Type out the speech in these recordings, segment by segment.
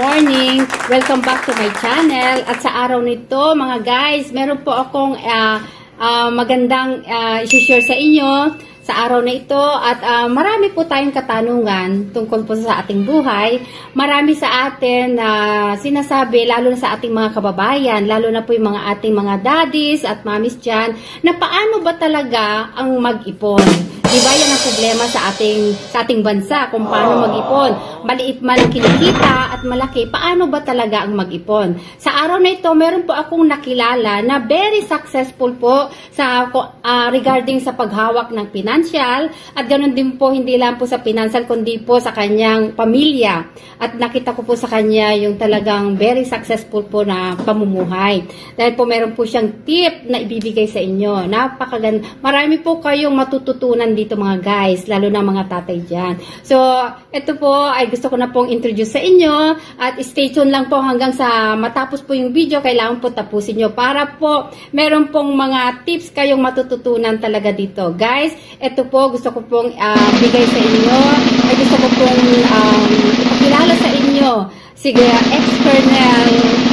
morning. Welcome back to my channel. At sa araw nito, mga guys, meron po akong magandang i-share sa inyo sa araw na ito. At marami po tayong katanungan tungkol po sa ating buhay. Marami sa atin na sinasabi, lalo na sa ating mga kababayan, lalo na po yung mga ating mga daddies at mommies dyan, na paano ba talaga ang mag-ipon? Diba yan ang problema sa ating bansa, kung paano mag-ipon. Maliit man ang kinikita at malaki, paano ba talaga ang mag-ipon? Sa araw na ito, meron po akong nakilala na very successful po sa regarding sa paghawak ng financial, at ganoon din po, hindi lang po sa financial, kundi po sa kanyang pamilya. At nakita ko po sa kanya yung talagang very successful po na pamumuhay. Dahil po meron po siyang tip na ibibigay sa inyo. Napakaganda. Marami po kayong matututunan dito mga guys, lalo na mga tatay dyan. So, ito po ay gusto ko na pong introduce sa inyo, at stay tuned lang po hanggang sa matapos po yung video. Kailangan po tapusin nyo para po meron pong mga tips kayong matututunan talaga dito. Guys, ito po gusto ko pong bigay sa inyo, ay gusto ko pong ipakilala sa inyo si ex-colonel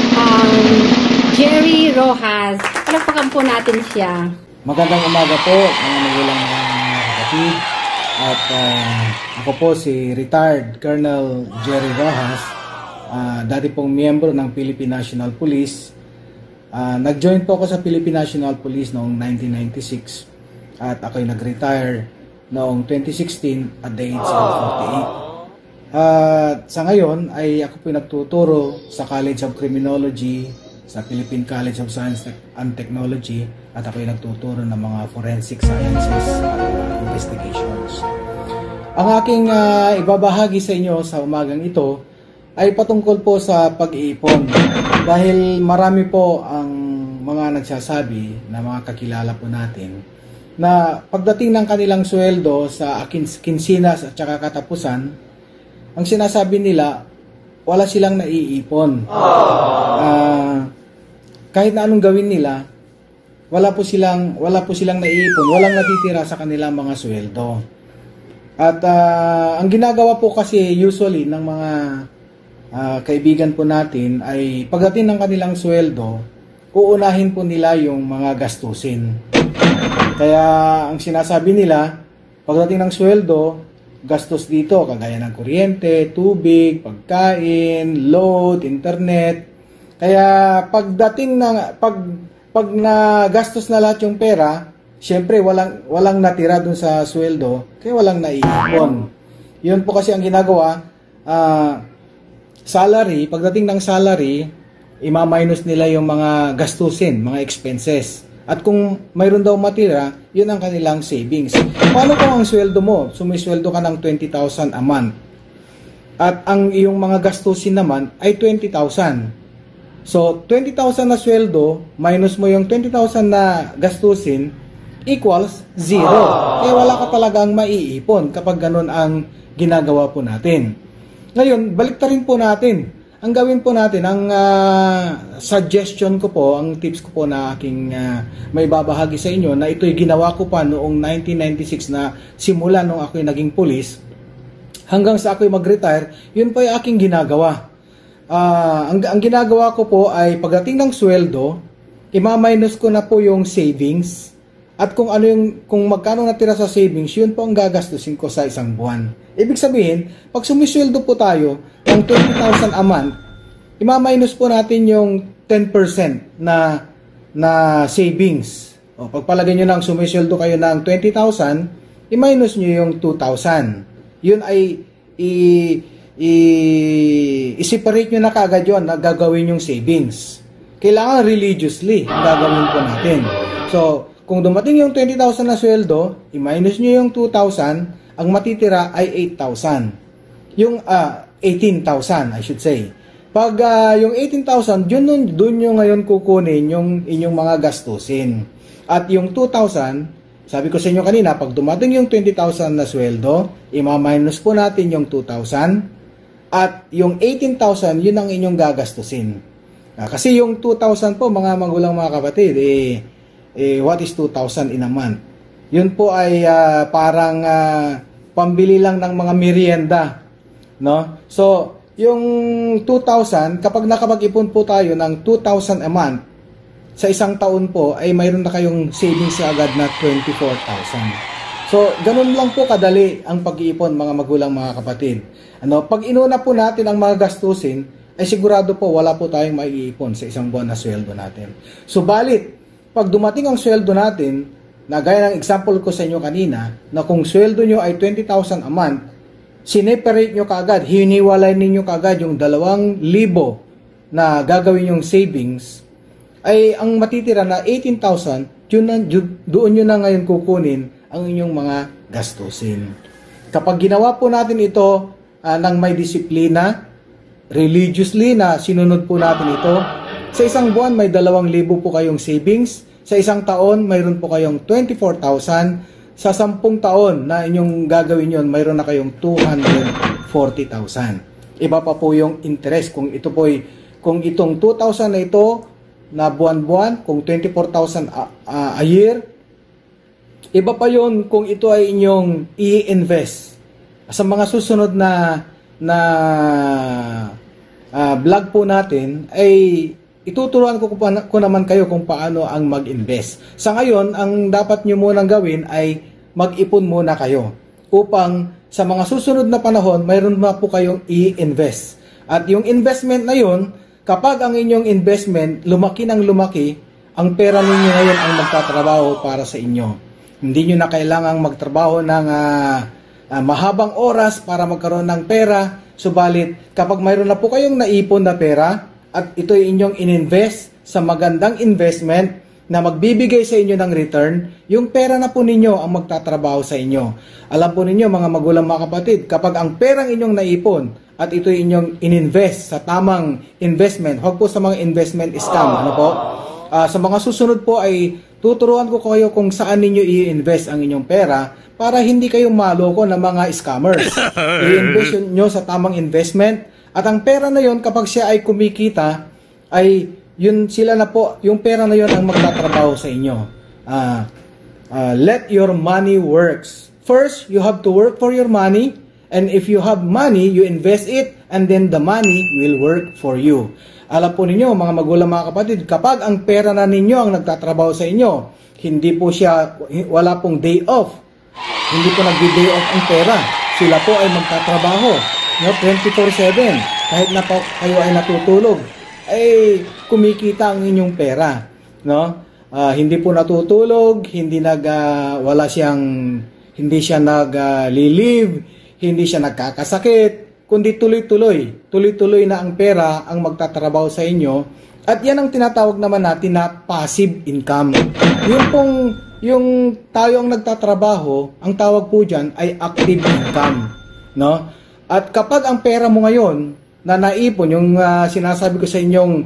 Jerry Rojas. Palakpakan po natin siya. Magandang umaga po mga magulang mga kapatid, at ako po si retired Colonel Jerry Rojas, dati pong miyembro ng Philippine National Police. Nag-join po ako sa Philippine National Police noong 1996 at ako'y nag-retire noong 2016 at the age of 48. Sa ngayon ay ako po nagtuturo sa College of Criminology, sa Philippine College of Science and Technology, at ako'y nagtuturo ng mga forensic sciences at investigations. Ang aking ibabahagi sa inyo sa umagang ito ay patungkol po sa pag-iipon, dahil marami po ang mga nagsasabi na mga kakilala po natin na pagdating ng kanilang sweldo sa kinsinas at saka katapusan, ang sinasabi nila wala silang naiipon. Kahit na anong gawin nila, wala po silang naiipon, walang natitira sa kanilang mga sweldo. At ang ginagawa po kasi usually ng mga kaibigan po natin ay pagdating ng kanilang sweldo, uunahin po nila yung mga gastusin. Kaya ang sinasabi nila, pagdating ng sweldo, gastos dito, kagaya ng kuryente, tubig, pagkain, load, internet. Kaya pagdating ng pag nagastos na lahat yung pera, syempre walang natira dun sa sweldo, kaya walang naiipon. Yun po kasi ang ginagawa, salary, pagdating ng salary, ima-minus nila yung mga gastusin, mga expenses. At kung mayroon daw matira, yun ang kanilang savings. Paano kung ang sweldo mo, sumisweldo ka ng 20,000 a month, at ang iyong mga gastusin naman ay 20,000. So, 20,000 na sweldo, minus mo yung 20,000 na gastusin, equals 0. Kaya wala ka talagang maiipon kapag ganun ang ginagawa po natin. Ngayon, baliktarin po natin. Ang gawin po natin, ang suggestion ko po, ang tips ko po na aking may babahagi sa inyo, na ito'y ginawa ko pa noong 1996 na simula nung ako'y naging police, hanggang sa ako'y mag-retire, yun po yung aking ginagawa. Ang ginagawa ko po ay pagdating ng sweldo, ima-minus ko na po yung savings, at kung magkano natira sa savings, yun po ang gagastusin ko sa isang buwan. Ibig sabihin, pag sumisweldo po tayo ng 20,000 a month, ima-minus po natin yung 10% na savings. O, pagpalagay nyo lang sumisweldo kayo ng 20,000, i-minus nyo yung 2,000. Yun ay i-separate nyo na kagad yun na gagawin yung savings. Kailangan religiously gagawin po natin. So, kung dumating yung 20,000 na sweldo, i-minus nyo yung 2,000, ang matitira ay 8,000. Yung 18,000, I should say. Pag yung 18,000, doon nyo ngayon kukunin yung inyong mga gastusin. At yung 2,000, sabi ko sa inyo kanina, pag dumating yung 20,000 na sweldo, ima-minus po natin yung 2,000. At yung 18,000, yun ang inyong gagastusin. Kasi yung 2,000 po, mga magulang mga kapatid, what is 2,000 in a month? Yun po ay parang pambili lang ng mga merienda, no? So, yung 2,000, kapag nakapag-ipon po tayo ng 2,000 a month, sa isang taon po, ay mayroon na kayong savings agad na 24,000. So, ganun lang po kadali ang pag-iipon, mga magulang, mga kapatid. Pag inuna po natin ang mga gastusin, ay sigurado po wala po tayong maiipon sa isang buwan na sweldo natin. Subalit, pag dumating ang sweldo natin, na gaya ng example ko sa inyo kanina, na kung sweldo nyo ay 20,000 a month, sineperate nyo kaagad, hiniwalay ninyo kaagad yung 2,000 na gagawin yung savings, ay ang matitira na 18,000, doon nyo na ngayon kukunin ang inyong mga gastusin. Kapag ginawa po natin ito ng may disiplina, religiously na sinunod po natin ito, sa isang buwan may 2,000 po kayong savings, sa isang taon mayroon po kayong 24,000, sa 10 taon na inyong gagawin yon, mayroon na kayong 240,000. Iba pa po yung interest kung ito po kung itong 2,000 na ito na buwan-buwan, kung 24,000 a year, iba pa yon kung ito ay inyong i-invest. Sa mga susunod na vlog po natin ay ituturuan ko naman kayo kung paano ang mag-invest. Sa ngayon, ang dapat nyo munang gawin ay mag-ipon muna kayo upang sa mga susunod na panahon, mayroon na po kayong i-invest. At yung investment na yun, kapag ang inyong investment lumaki ng lumaki, ang pera ninyo ngayon ang magtatrabaho para sa inyo. Hindi nyo na kailangang magtrabaho ng mahabang oras para magkaroon ng pera. Subalit, kapag mayroon na po kayong naipon na pera at ito ay inyong ininvest sa magandang investment na magbibigay sa inyo ng return, yung pera na po ninyo ang magtatrabaho sa inyo. Alam po ninyo, mga magulang, mga kapatid, kapag ang perang inyong naipon at ito ay inyong ininvest sa tamang investment, huwag po sa mga investment scam. Ano po? Sa mga susunod po ay tuturuan ko kayo kung saan ninyo i-invest ang inyong pera para hindi kayo maloko ng mga scammers. I-invest nyo sa tamang investment at ang pera na yon kapag siya ay kumikita, ay yun sila na po, yung pera na yon ang magtatrabaho sa inyo. Let your money works. First, you have to work for your money, and if you have money, you invest it, and then the money will work for you. Alam po ninyo, mga magulang, mga kapatid, kapag ang pera na ninyo ang nagtatrabaho sa inyo, hindi po siya, wala pong day off. Hindi po nag-day off ang pera. Sila po ay magtatrabaho, 24/7. Kahit na po kayo ay natutulog, ay kumikita ang inyong pera, hindi po natutulog, hindi siya nag-leave, hindi siya nagkakasakit, kundi tuloy-tuloy na ang pera ang magtatrabaho sa inyo. At yan ang tinatawag naman natin na passive income. Yung tayo ang nagtatrabaho, ang tawag po diyan ay active income, At kapag ang pera mo ngayon na naipon, yung sinasabi ko sa inyong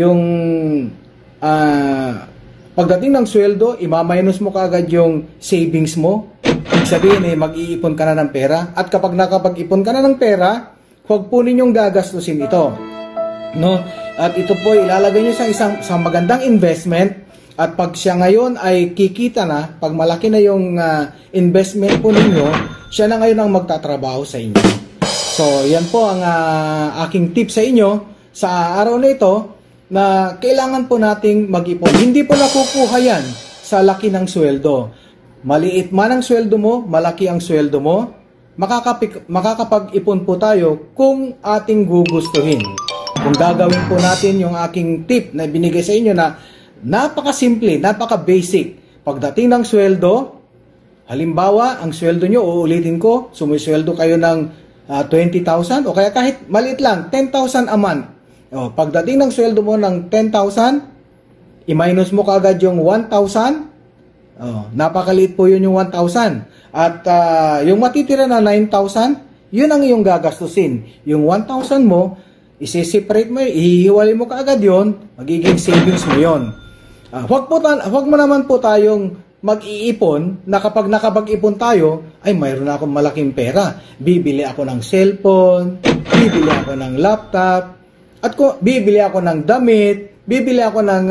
pagdating ng sweldo, ima-minus mo kaagad yung savings mo. Ibig sabihin mag-iipon ka na ng pera. At kapag nakapag-ipon ka na ng pera, huwag po ninyong gagastusin ito. At ito po ilalagay nyo sa magandang investment. At pag siya ngayon ay kikita na, pag malaki na yung investment po ninyo, siya na ngayon ang magtatrabaho sa inyo. So, yan po ang aking tip sa inyo sa araw na ito, na kailangan po nating mag-ipon. Hindi po nakukuha yan sa laki ng sweldo. Maliit man ang sweldo mo, malaki ang sweldo mo, makakapag-ipon po tayo kung ating gugustuhin. Kung gagawin po natin yung aking tip na binigay sa inyo na napaka-simple, napaka-basic. Pagdating ng sweldo, halimbawa, ang sweldo nyo, uulitin ko, sumisweldo kayo ng 20,000 o kaya kahit maliit lang, 10,000 a month. Pagdating ng sweldo mo ng 10,000, i-minus mo kaagad yung 1,000. Napakaliit po yun yung 1,000. At yung matitira na 9,000, yun ang iyong gagastusin. Yung 1,000 mo, isi-separate mo, ihiwalay mo kaagad yun, magiging savings mo yun. Huwag mo naman po tayong mag-iipon na kapag nakapag-ipon tayo, ay mayroon na akong malaking pera. Bibili ako ng cellphone, bibili ako ng laptop, at bibili ako ng damit, bibili ako ng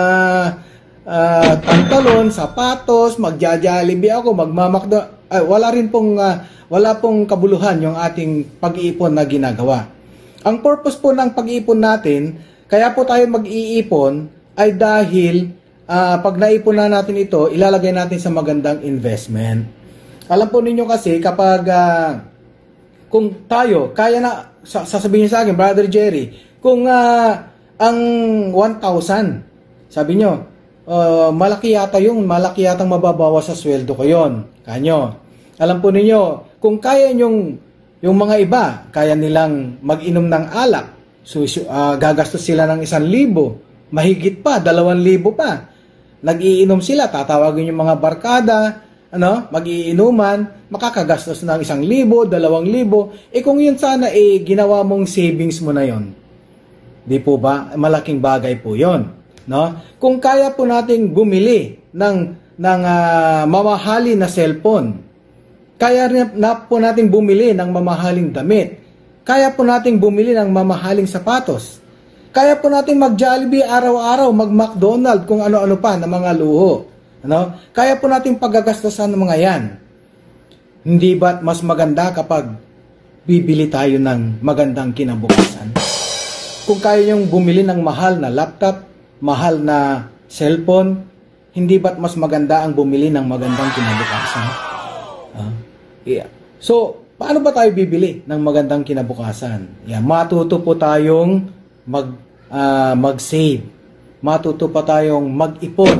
pantalon, sapatos, magja-Jollibee ako, wala pong kabuluhan yung ating pag-iipon na ginagawa. Ang purpose po ng pag-iipon natin, kaya po tayo mag-iipon, ay dahil pag naipon na natin ito, ilalagay natin sa magandang investment. Alam po ninyo kasi kapag kung tayo, kaya na, sasabihin niyo sa akin, Brother Jerry, kung ang 1,000, sabi nyo, malaki yatang mababawas sa sweldo ko yon. Kanyo. Alam po ninyo, kung kaya yung mga iba, kaya nilang mag-inom ng alak, gagastos sila ng 1,000, mahigit pa, 2,000 pa. Nag-iinom sila, tatawagin yung mga barkada, mag-iinuman, makakagastos ng 1,000, 2,000. Kung yun sana, ginawa mong savings mo na yon. Di po ba? Malaking bagay po yon. No? Kung kaya po nating bumili ng mamahalin na cellphone, kaya na po nating bumili ng mamahaling damit, kaya po nating bumili ng mamahaling sapatos, kaya po nating mag-Jollibee araw-araw, mag-McDonald's, kung ano-ano pa na mga luho. Kaya po nating paggagastosan ng mga yan. Hindi ba't mas maganda kapag bibili tayo ng magandang kinabukasan? Kung kaya niyong bumili ng mahal na laptop, mahal na cellphone, hindi ba't mas maganda ang bumili ng magandang kinabukasan? So, paano ba tayo bibili ng magandang kinabukasan? Matuto po tayong mag-save. Matuto pa tayong mag-ipon.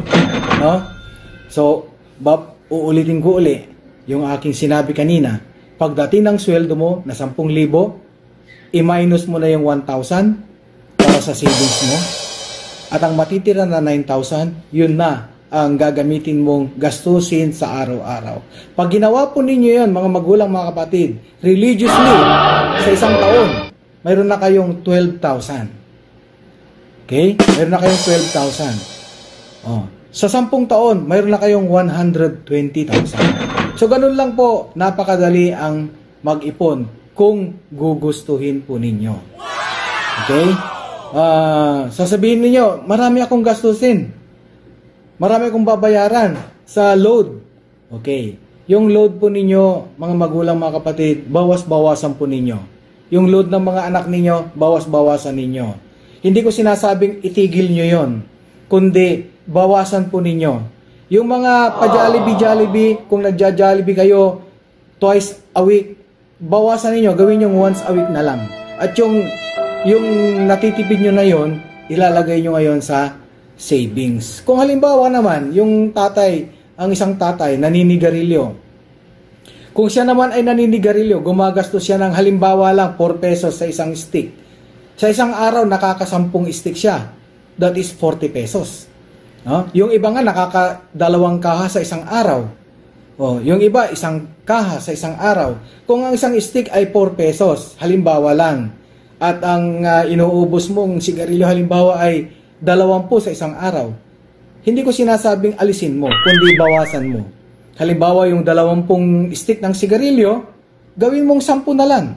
So, uulitin ko uli yung aking sinabi kanina. Pagdating ng sweldo mo na 10,000, i-minus mo na yung 1,000 para sa savings mo. At ang matitira na 9,000, yun na ang gagamitin mong gastusin sa araw-araw. Pag ginawa po ninyo yun, mga magulang, mga kapatid, religiously, sa isang taon, mayroon na kayong 12,000. Okay? Mayroon na kayong 12,000. Sa 10 taon, mayroon na kayong 120,000. So, ganun lang po, napakadali ang mag-ipon kung gugustuhin po ninyo. Okay? Sasabihin niyo, marami akong gastusin. Marami akong babayaran sa load. Okay. Yung load po ninyo, mga magulang, mga kapatid, bawas-bawasan po ninyo. Yung load ng mga anak ninyo, bawas-bawasan ninyo. Hindi ko sinasabing itigil nyo yon, kundi bawasan po ninyo. Yung mga pa-Jollibee, kung nagja-Jollibee kayo twice a week, bawasan ninyo, gawin yung once a week na lang. At yung natitipid nyo na yon, ilalagay nyo ngayon sa savings. Kung halimbawa naman, yung ang isang tatay, naninigarilyo. Kung siya naman ay naninigarilyo, gumagastos siya ng halimbawa lang 4 pesos sa isang stick. Sa isang araw, nakaka-10 stick siya. That is 40 pesos. Yung iba nga, nakaka-2 kaha sa isang araw. Yung iba, 1 kaha sa isang araw. Kung ang isang stick ay 4 pesos, halimbawa lang, at ang inuubos mong sigarilyo halimbawa ay 20 sa isang araw, hindi ko sinasabing alisin mo, kundi bawasan mo. Halimbawa, yung 20 stick ng sigarilyo, gawin mong 10 na lang.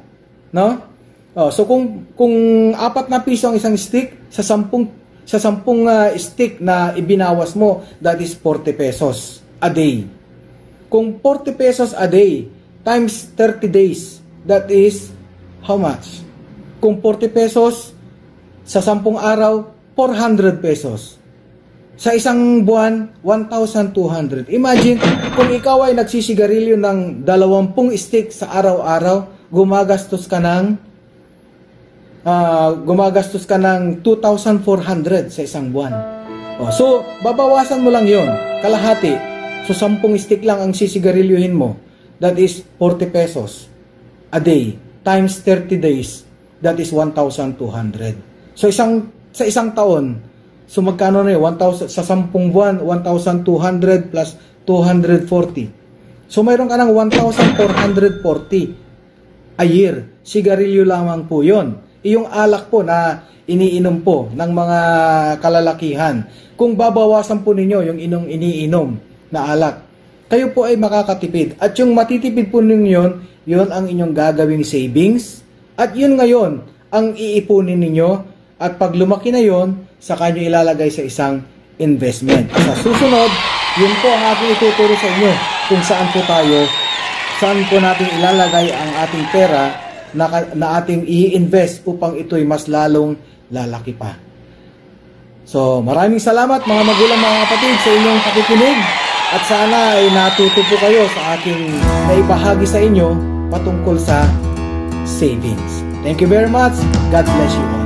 So, kung 4 na piso ang isang stick, sa 10 stick na ibinawas mo, that is 40 pesos a day. Kung 40 pesos a day, times 30 days, that is how much? Kung 40 pesos, sa 10 araw, 400 pesos. Sa isang buwan, 1,200. Imagine, kung ikaw ay nagsisigarilyo ng 20 stick sa araw-araw, gumagastos ka ng 2,400 sa isang buwan. So, babawasan mo lang yon, kalahati. So, 10 stick lang ang sisigarilyohin mo. That is 40 pesos a day. Times 30 days. That is 1,200. So, sa isang taon, so magkano na yun? 1,000, sa 10 buwan, 1,200 plus 240. So mayroon ka ng 1,440 a year. Sigarilyo lamang po yun. Iyong alak po na iniinom po ng mga kalalakihan. Kung babawasan po ninyo yung iniinom na alak, kayo po ay makakatipid. At yung matitipid po ninyo, yun ang inyong gagawing savings. At yun ngayon, ang iipunin ninyo. At pag lumaki na yon, saka nyo ilalagay sa isang investment. Sa susunod, yun po ang aking ituturo sa inyo kung saan po natin ilalagay ang ating pera na ating i-invest upang ito'y mas lalong lalaki pa. So, maraming salamat mga magulang, mga kapatid, sa inyong pakikinig, at sana ay natuto po kayo sa aking naibahagi sa inyo patungkol sa savings. Thank you very much. God bless you all.